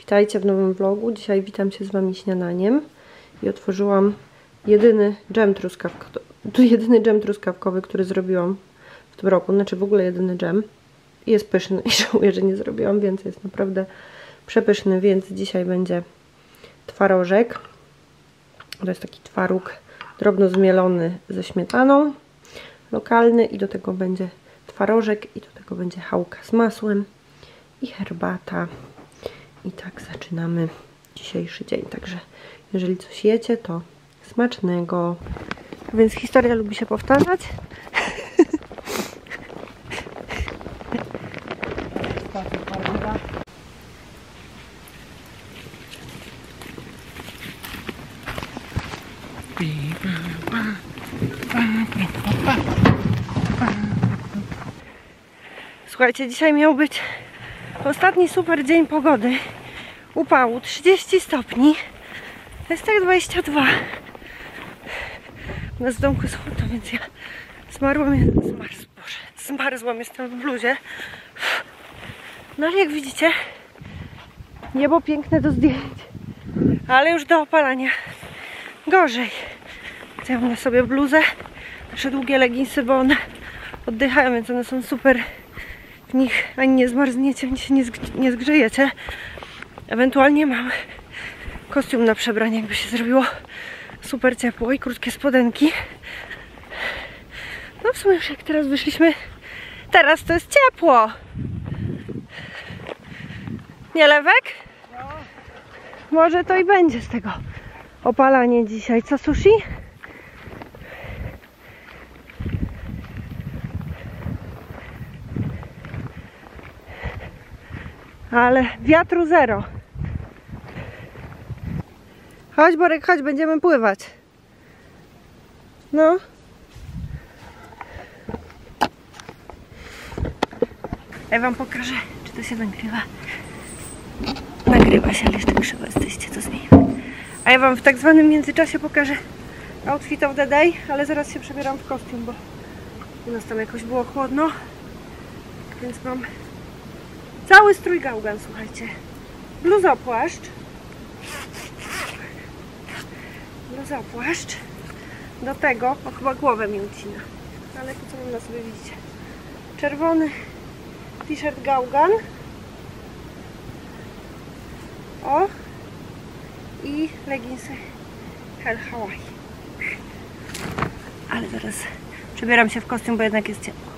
Witajcie w nowym vlogu. Dzisiaj witam się z Wami śniadaniem i otworzyłam jedyny dżem truskawkowy, który zrobiłam w tym roku. Znaczy w ogóle jedyny dżem. Jest pyszny i żałuję, że nie zrobiłam więcej. Jest naprawdę przepyszny, więc dzisiaj będzie twarożek. To jest taki twaróg drobno zmielony ze śmietaną, lokalny, i do tego będzie twarożek i do tego będzie chałka z masłem i herbata. I tak zaczynamy dzisiejszy dzień. Także jeżeli coś jecie, to smacznego. Więc historia lubi się powtarzać. Słuchajcie, dzisiaj miał być ostatni super dzień pogody. Upału 30 stopni. To jest tak 22. U nas w domku jest chłodno, więc ja zmarzłam, jestem w bluzie. No ale jak widzicie, niebo piękne do zdjęć, ale już do opalania gorzej. Ja mam na sobie bluzę, nasze długie leginsy, bo one oddychają, więc one są super. W nich ani nie zmarzniecie, ani się nie zgrzejecie. Ewentualnie mam kostium na przebranie, jakby się zrobiło super ciepło, i krótkie spodenki. No w sumie już jak teraz wyszliśmy, teraz to jest ciepło. Nie, Lewek? No. Może to i będzie z tego opalanie dzisiaj. Co, sushi? Ale wiatru zero. Chodź, Borek, chodź, będziemy pływać. No. Ja wam pokażę, czy to się nagrywa. Nagrywa się, ale jeszcze krzywo jesteście, to zmienimy. A ja wam w tak zwanym międzyczasie pokażę outfit of the day, ale zaraz się przebieram w kostium, bo u nas tam jakoś było chłodno. Więc mam cały strój gałgan, słuchajcie. Bluza, płaszcz. Bluza, płaszcz. Do tego, o, chyba głowę mi ucina, ale to co mam na sobie, widzicie. Czerwony t-shirt gałgan. O. I leginsy Hell Hawaii. Ale zaraz przebieram się w kostium, bo jednak jest ciepło.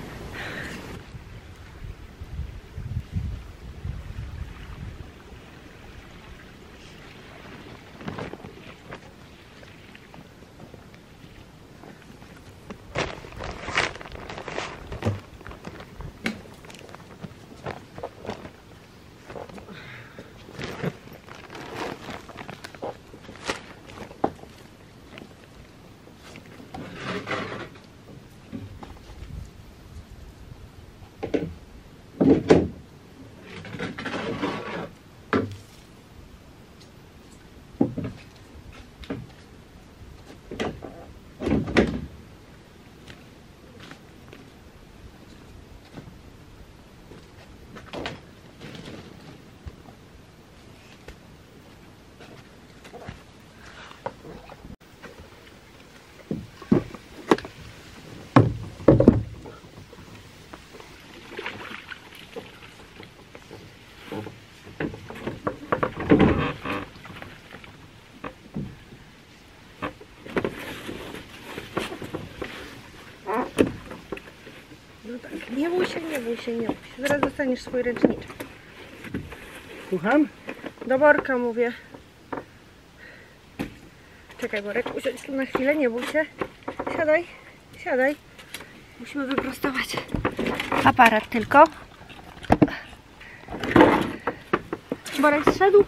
No tak, nie bój się, nie bój się, nie bój się. Zaraz dostaniesz swój ręczniczek. Słucham? Do Borka mówię. Czekaj, Borek, usiądź tu na chwilę, nie bój się. Siadaj, siadaj. Musimy wyprostować aparat tylko. Borek zszedł?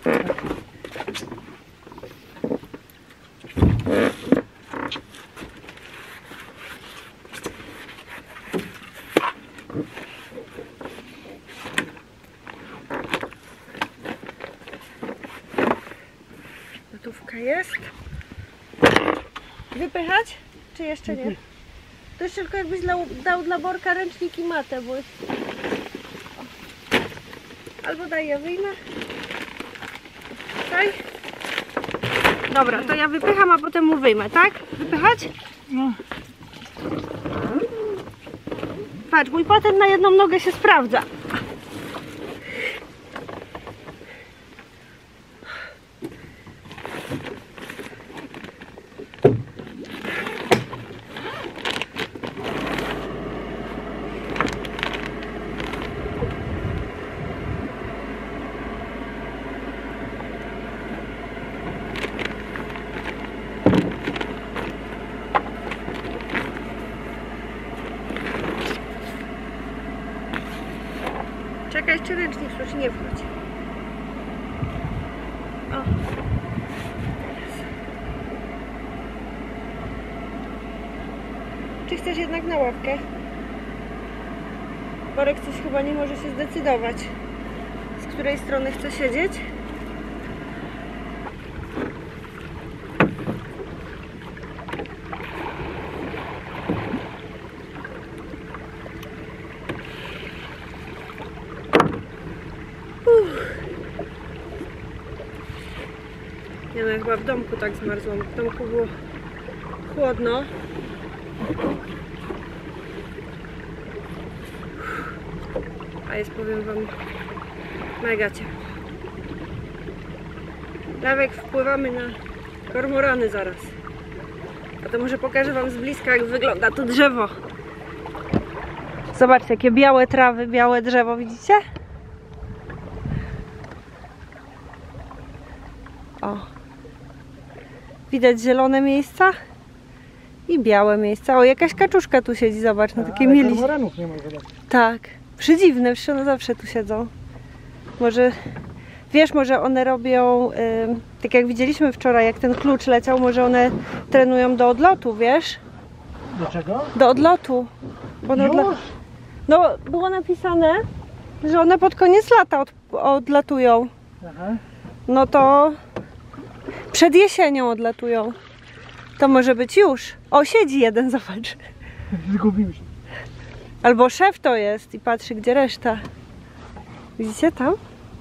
Gotówka jest. Wypychać? Czy jeszcze nie? To jeszcze tylko jakbyś dał dla Borka ręcznik i matę, bo... Albo daj, ja wyjmę. tutaj. Dobra, to ja wypycham, a potem mu wyjmę, tak? Wypychać? No. Patrz, mój patent na jedną nogę się sprawdza. Czekaj, jeszcze ręcznik słuchaj, nie wchodź. O. Czy chcesz jednak na ławkę? Borek coś chyba nie może się zdecydować, z której strony chce siedzieć. Nie no, ja chyba w domku tak zmarzłam. W domku było chłodno. A jest, powiem wam, mega ciepło. Lewek, wpływamy na kormorany zaraz. A to może pokażę wam z bliska, jak wygląda to drzewo. Zobaczcie, jakie białe trawy, białe drzewo, widzicie? O. Widać zielone miejsca i białe miejsca. O, jakaś kaczuszka tu siedzi, zobacz, na takiej mieli. Kormoranów nie ma chyba. Tak, przedziwne, przecież one zawsze tu siedzą. Może, wiesz, może one robią, tak jak widzieliśmy wczoraj, jak ten klucz leciał, może one trenują do odlotu, wiesz? Do czego? Do odlotu. Bo one Już? No, było napisane, że one pod koniec lata odlatują. Aha. No to przed jesienią odlatują. To może być już. O, siedzi jeden, zobacz. Zgubił się. Albo szef to jest i patrzy, gdzie reszta. Widzicie tam?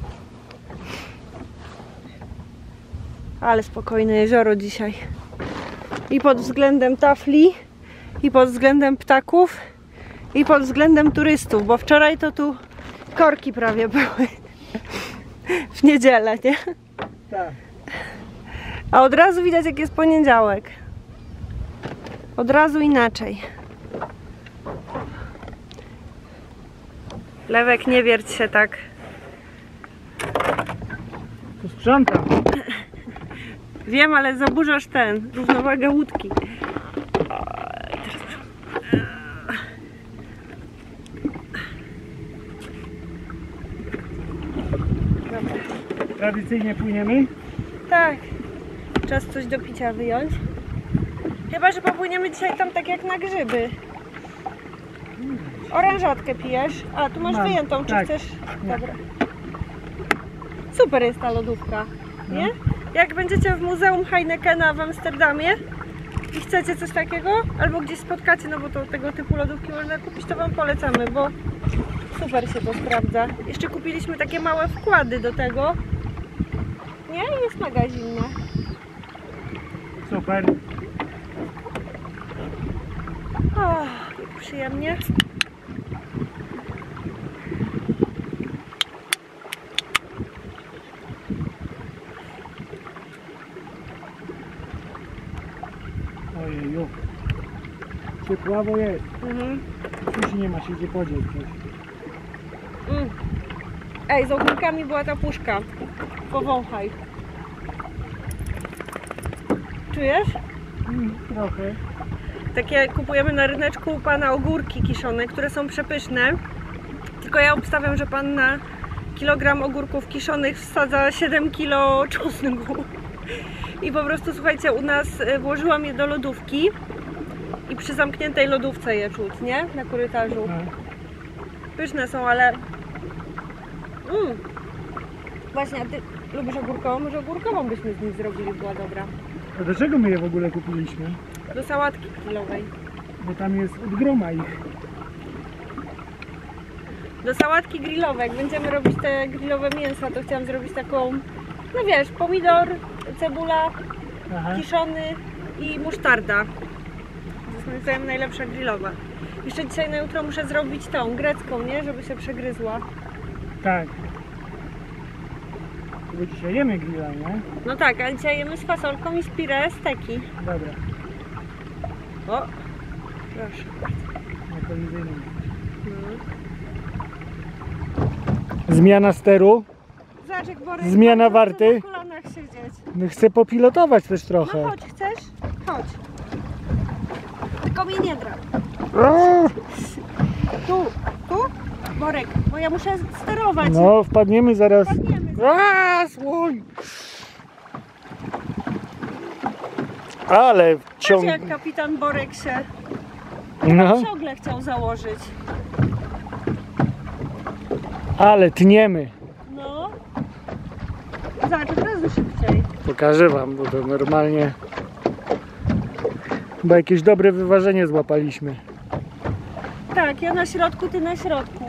Ale spokojne jezioro dzisiaj. I pod względem tafli, i pod względem ptaków, i pod względem turystów, bo wczoraj to tu korki prawie były. W niedzielę, nie? Tak. A od razu widać, jak jest poniedziałek. Od razu inaczej. Lewek, nie wierć się tak. Tu sprzątam. Wiem, ale zaburzasz równowagę łódki. Dobra. Tradycyjnie płyniemy. Tak. Czas coś do picia wyjąć. Chyba że popłyniemy dzisiaj tam tak jak na grzyby. Oranżatkę pijesz? A, tu masz Mam, wyjętą, czy tak. chcesz? Nie. Dobra. Super jest ta lodówka, nie? No. Jak będziecie w Muzeum Heinekena w Amsterdamie i chcecie coś takiego, albo gdzieś spotkacie, no bo to tego typu lodówki można kupić, to wam polecamy, bo super się to sprawdza. Jeszcze kupiliśmy takie małe wkłady do tego. Nie? Jest mega zimne. Super. O, jak przyjemnie. Ojeju. Ciepławo jest. Mhm. Już nie ma się gdzie podzieć. Ej, z ogórkami była ta puszka. Powąchaj. Czujesz? Trochę. Takie kupujemy na ryneczku u pana ogórki kiszone, które są przepyszne. Tylko ja obstawiam, że pan na kilogram ogórków kiszonych wsadza 7 kilo czosnku. I po prostu, słuchajcie, u nas włożyłam je do lodówki i przy zamkniętej lodówce je czuć, nie? Na korytarzu. No. Pyszne są, ale... Właśnie, a ty lubisz ogórkową? Może ogórkową byśmy z nich zrobili, była dobra. A do czego my je w ogóle kupiliśmy? Do sałatki grillowej. Bo tam jest od groma ich. Do sałatki grillowej. Jak będziemy robić te grillowe mięsa, to chciałam zrobić taką No wiesz, pomidor, cebula, Aha. kiszony i musztarda. To jest moim zdaniem najlepsza grillowa. Jeszcze dzisiaj na jutro muszę zrobić tą grecką, nie? Żeby się przegryzła. Tak. Bo dzisiaj jemy grilla, nie? No tak, ale dzisiaj jemy z fasolką i z pire steki. Dobra. O, proszę. Na kolizyjnym. Zmiana steru. Zobacz, jak Borek Zmiana chce warty. na kolanach siedzieć. No chcę popilotować też No trochę. chodź, chcesz? Chodź. Tylko mnie nie drap. O! Tu, tu? Borek, bo ja muszę sterować. No, wpadniemy zaraz. Wpadniemy. A, słoń! Ale Patrz, ciąg... jak kapitan Borek się No, ciągle chciał założyć. ale tniemy. No. Zobacz, od razu szybciej. Pokażę wam, bo to normalnie... Chyba jakieś dobre wyważenie złapaliśmy. Tak, ja na środku, ty na środku.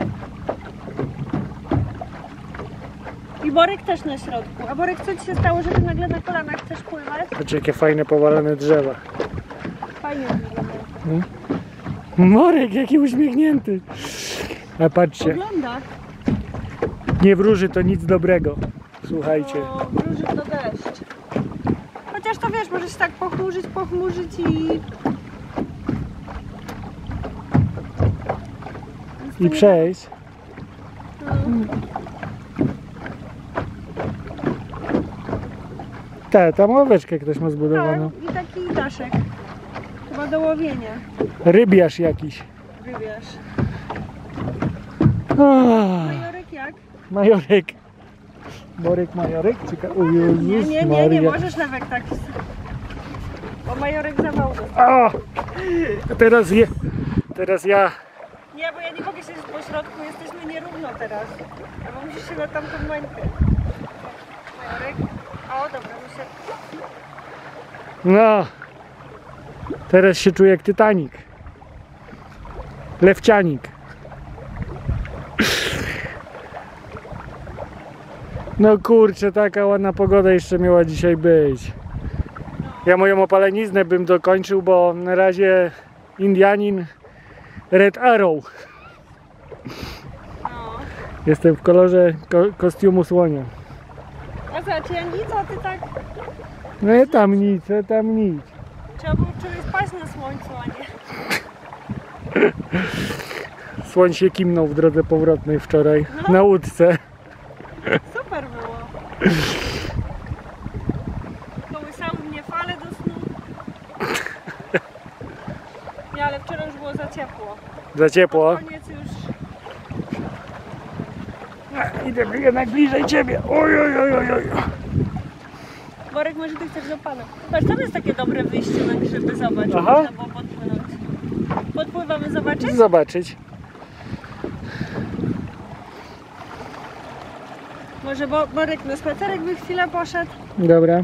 I Borek też na środku. A Borek, co ci się stało, że ty nagle na kolanach chcesz pływać? Patrz, jakie fajne powalone drzewa. Fajnie wygląda. Morek, jaki uśmiechnięty. A patrzcie, Ogląda. nie wróży to nic dobrego. Słuchajcie. O, wróży to deszcz. Chociaż to wiesz, możesz tak pochmurzyć i... I przejść. No. Tam ławeczkę ktoś ma zbudowaną. Tak, i taki daszek. Chyba do łowienia. Rybiarz jakiś. Wybierz. Ah, Majorek jak? Majorek. Borek Majorek? O Jezus Nie Maria. możesz nawet tak. Bo Majorek zawał. A, teraz ja. Nie, bo ja nie mogę siedzieć po środku, jesteśmy nierówno teraz. Bo musisz się na tamtą mańkę. Majorek? O, dobra, muszę... No. Teraz się czuję jak Titanic. Lewcianik. No kurczę, taka ładna pogoda jeszcze miała dzisiaj być. Ja moją opaleniznę bym dokończył, bo na razie Indianin Red Arrow. No. Jestem w kolorze kostiumu słonia. A zobacz, ja nic, a ty tak... No ja tam nic, Trzeba było wczoraj spać na słońcu, a nie... Słoń się kimnął w drodze powrotnej wczoraj na łódce. Super było. Kołysały mnie fale do snu. Nie, ale wczoraj już było za ciepło. Za ciepło. Koniec już... Idę jednak bliżej ciebie. Oj, oj, oj, oj, oj. Borek, może ty chcesz do pana. Patrz, tam jest takie dobre wyjście na grzyby, zobacz. Aha. Można było podpłynąć. Podpływamy zobaczyć? Zobaczyć. Może Borek na spacerek by chwilę poszedł? Dobra.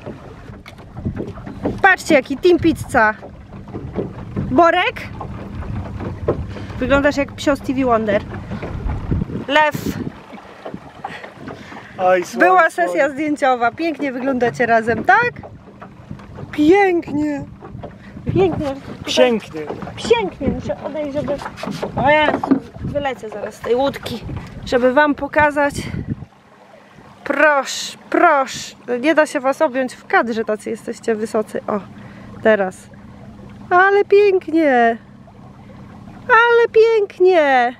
Patrzcie, jaki Team Pizza. Borek? Wyglądasz jak psio Stevie Wonder. Lew. Oj, Była sesja zdjęciowa. Pięknie wyglądacie razem, tak? Pięknie. Pięknie. Pięknie. Pięknie. Muszę odejść, żeby... O Jezu, wylecę zaraz z tej łódki, żeby wam pokazać. Proszę, proszę. Nie da się was objąć w kadrze, tacy jesteście wysocy. O, teraz. Ale pięknie. Ale pięknie.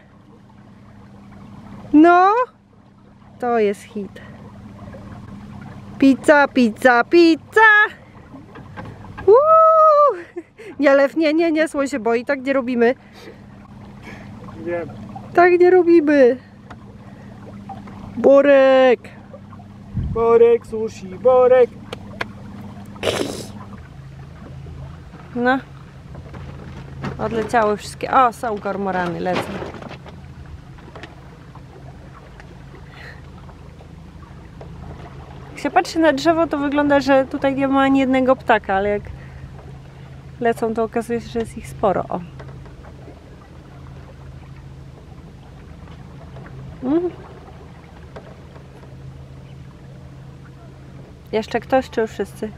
No. To jest hit. Pizza, pizza, pizza. Nie, Lew, nie, słoń się boi. Tak nie robimy. Wiem. Tak nie robimy. Borek. Borek, sushi, Borek. No. Odleciały wszystkie. O, są kormorany, lecą. Jak się patrzy na drzewo, to wygląda, że tutaj nie ma ani jednego ptaka, ale jak lecą, to okazuje się, że jest ich sporo. O. Jeszcze ktoś, czy już wszyscy?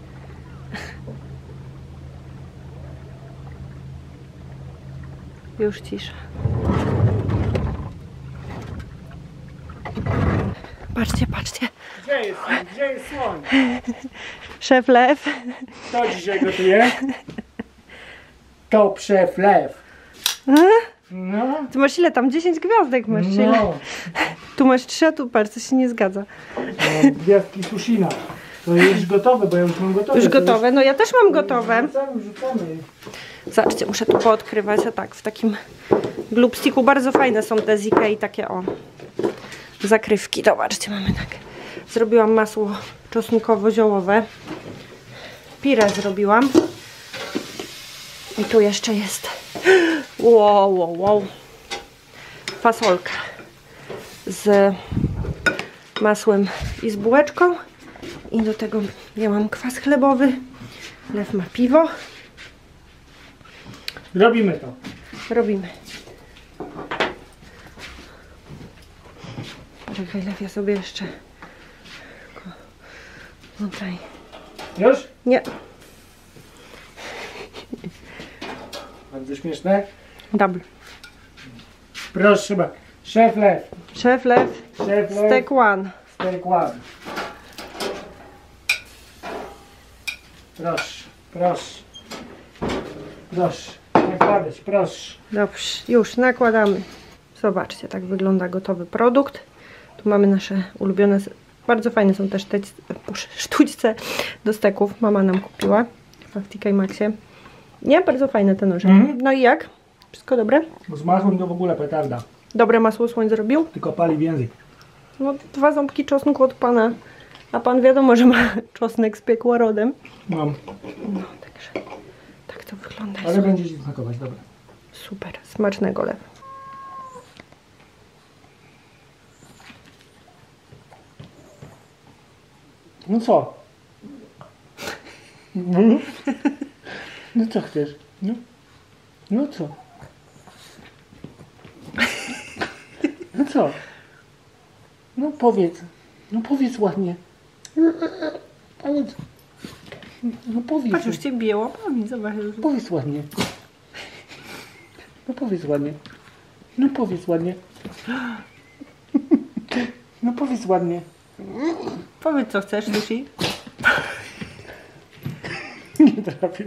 Już cisza. Patrzcie, patrzcie. Gdzie jest słoń? Szef Lew. Kto dzisiaj gotuje? To szef Lew. No. Ty masz ile tam? 10 gwiazdek masz. Ile? No. Tu masz 3, a tu patrz, coś się nie zgadza. Gwiazdki Sushina. To już gotowe, bo ja już mam gotowe. Już gotowe? No ja też mam gotowe. Rzucamy. Zobaczcie, muszę tu poodkrywać, a tak, w takim glupstiku bardzo fajne są te z Ikei, takie o zakrywki. Zobaczcie, mamy tak. Zrobiłam masło czosnkowo-ziołowe. Pire zrobiłam. I tu jeszcze jest wow. Fasolka z masłem i z bułeczką. I do tego ja mam kwas chlebowy. Lew ma piwo. Robimy to. Robimy. Poczekaj, Lew, ja sobie jeszcze tutaj. Już? Nie. Bardzo śmieszne. Double. Proszę bardzo. Szef Lew. Szef Lew. Szef Lew. Steak one. Steak one. Proszę, proszę. Proszę. Nakładać, proszę. Dobrze, już nakładamy. Zobaczcie, tak wygląda gotowy produkt. Tu mamy nasze ulubione, bardzo fajne są też te sztućce do steków. Mama nam kupiła w TK Maxie. Nie, bardzo fajne te noże. No i jak? Wszystko dobre? Bo z masłem to w ogóle petarda. Dobre masło słoń zrobił? Tylko pali w język. No, 2 ząbki czosnku od pana. A pan wiadomo, że ma czosnek z piekłorodem. Mam. No, także tak to wygląda. Ale będzie ci smakować, dobra. Super, smacznego Lew. No co? No co chcesz? No, no co? No co? No powiedz. No powiedz ładnie. Powiedz. No powiedz. Patrz, już cię bije łapami, zobacz. Powiedz ładnie. No powiedz ładnie. No powiedz ładnie. No powiedz ładnie. Powiedz, co chcesz, Lucy. Nie trafił.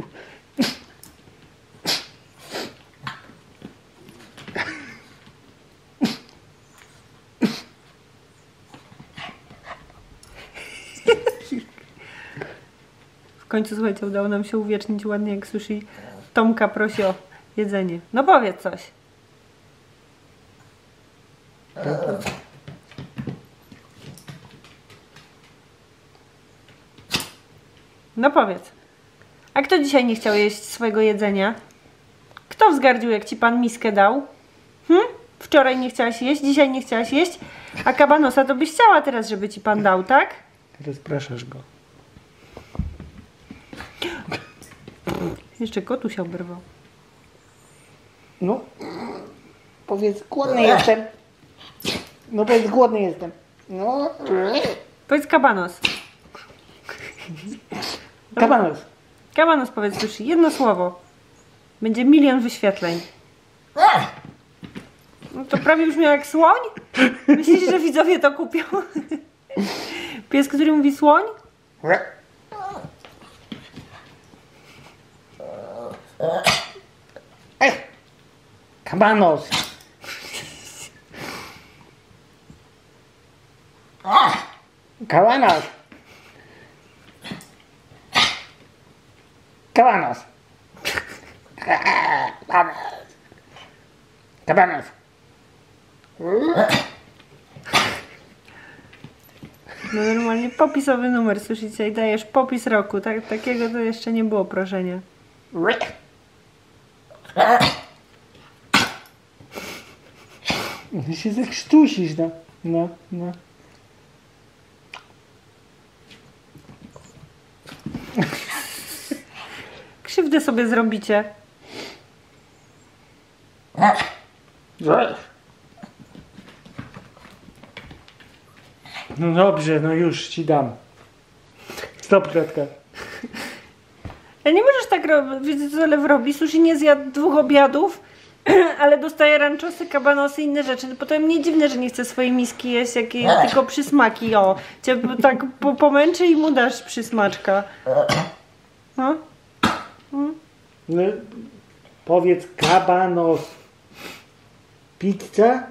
W końcu, słuchajcie, udało nam się uwiecznić ładnie, jak Sushi Tomka prosi o jedzenie. No powiedz coś. No powiedz. A kto dzisiaj nie chciał jeść swojego jedzenia? Kto wzgardził, jak ci pan miskę dał? Wczoraj nie chciałaś jeść, dzisiaj nie chciałaś jeść, a kabanosa to byś chciała teraz, żeby ci pan dał, tak? Rozpraszasz go. Jeszcze kotu się oberwał. No. Powiedz, głodny jestem. No powiedz, głodny jestem. No. Powiedz kabanos. Kabanos. Kabanos, powiedz już jedno słowo. Będzie 1 000 000 wyświetleń. No to prawie brzmi jak słoń? Myślisz, że widzowie to kupią? Pies, który mówi słoń? Kabanos. Kabanos. Kabanos. Kabanos. No normalnie popisowy numer, słyszycie? I dajesz popis roku. Tak, takiego to jeszcze nie było proszenia. Ty się zakrztusisz, no. Krzywdę sobie zrobicie. No dobrze, no już ci dam. Stop, kratka. Ale nie możesz tak robić, wiecie co Lew robi? Sushi nie zjadł 2 obiadów, ale dostaje ranczosy, kabanosy i inne rzeczy. No potem nie dziwne, że nie chce swojej miski jeść, jak jest tylko przysmaki. O, cię tak pomęczy i mu dasz przysmaczka. No? No, powiedz kabanos. Pizza?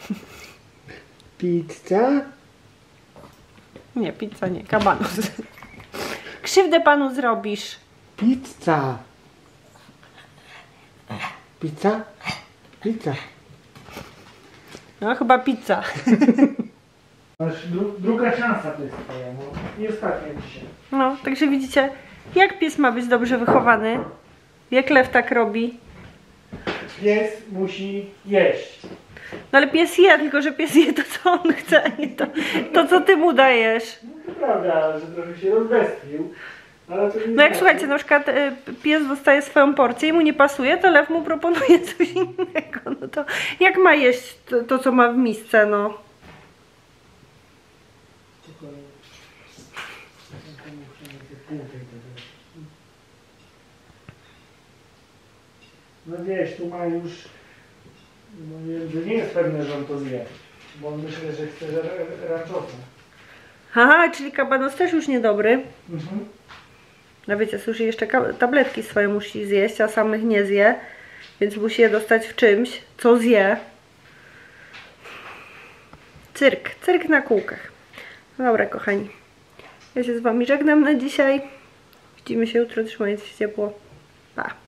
Pizza? Nie, pizza nie, kabanos. Krzywdę panu zrobisz. Pizza. Pizza? Pizza. No chyba pizza. Druga szansa to jest twoja, no. I ostatnia dzisiaj. No, także widzicie, jak pies ma być dobrze wychowany, jak Lew tak robi. Pies musi jeść. No ale pies je, tylko że pies je to, co on chce, a nie to co ty mu dajesz. No to prawda, że trochę się rozbestwił. Ale to nie No jak znaczy- słuchajcie, na przykład pies dostaje swoją porcję i mu nie pasuje, to Lew mu proponuje coś innego. No to jak ma jeść to co ma w misce, no? No wiesz, tu ma już... No nie, że nie jest pewne, że on to zje. Bo on myślę, że chce ranczosa. Aha, czyli kabanos też już niedobry. Mhm. No wiecie, Sushi jeszcze tabletki swoje musi zjeść, a samych nie zje. Więc musi je dostać w czymś, co zje. Cyrk na kółkach. Dobra, kochani. Ja się z wami żegnam na dzisiaj. Widzimy się jutro, trzymajcie się ciepło. Pa.